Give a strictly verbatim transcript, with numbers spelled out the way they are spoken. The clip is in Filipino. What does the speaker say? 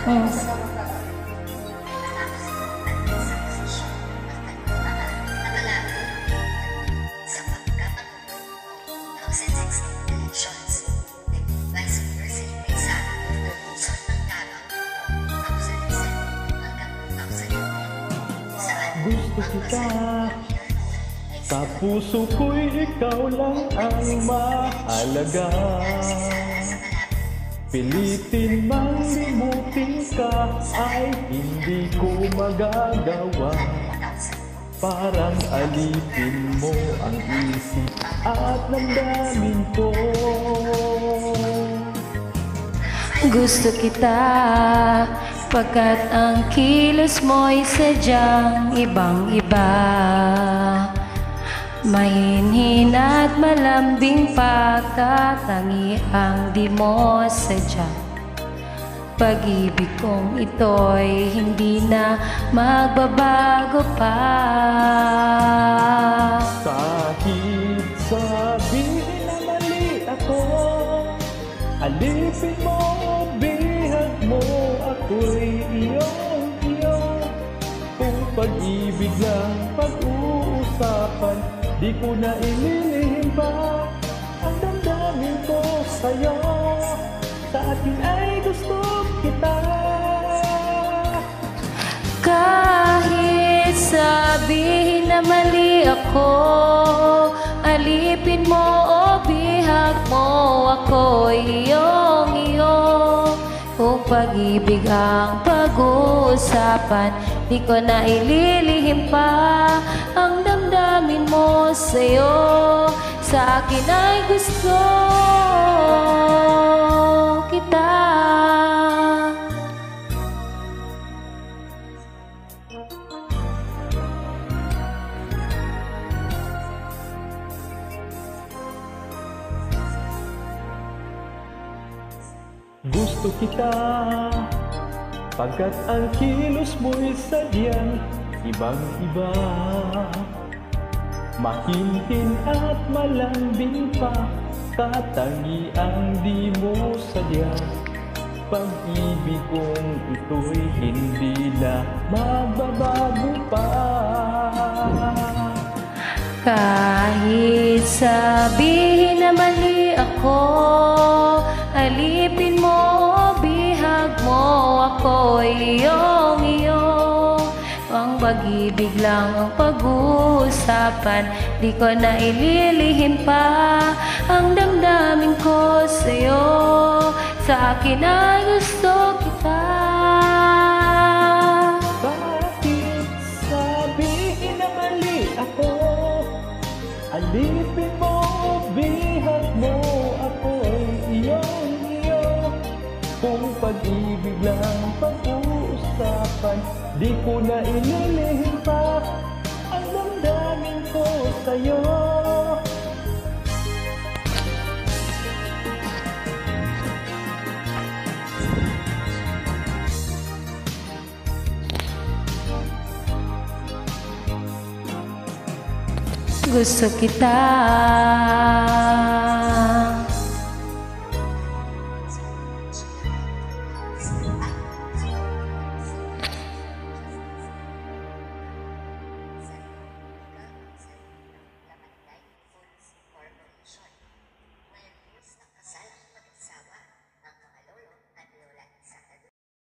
Mm. Gusto kita, sa puso ko'y ikaw lang ang mahalaga. Pilitin mang limutin ka ay hindi ko magagawa. Parang alipin mo ang isip at damdamin ko. Gusto kita, pagkat ang kilos mo'y sadyang ibang-iba. Mahinhin at malambing pagkatangi ang di mo sadya. Pag-ibig kong ito'y hindi na magbabago pa. Kahit sabihin na mali ako, alipin mo, bihag mo, ako'y iyong-iyo. Kung pag-ibig lang pag-uusapan, di ko na ililihim pa ang damdamin ko sa'yo. Sa akin ay gusto kita. Kahit sabihin na mali ako, alipin mo o bihag mo, ako'y iyong-iyo. Kung pag-ibig ang pag-uusapan, di ko na ililihim pa ang damdamin mo sa'yo. Sa akin ay gusto kita. Gusto kita, pagkat ang kilos mo'y sadyang ibang-iba. Mahinhin at malambing pa, katangi ang di mo sadya. Pag-ibig kong ito'y hindi na magbabago pa. Kahit sabihin na mali ako, alipin mo o bihag mo, ako'y iyong-iyo. Ang pag-ibig lang ang pag-uusapan, di ko na ililihim pa ang damdamin ko sa'yo. Sa akin ay gusto kita. Bakit sabihin na mali ako, alipin mo, bihag mo, ako'y iyong-iyo. Kung pag-ibig lang pag-uusapan, di ko na ililihim pa ang damdamin ko sa'yo. Gusto kita.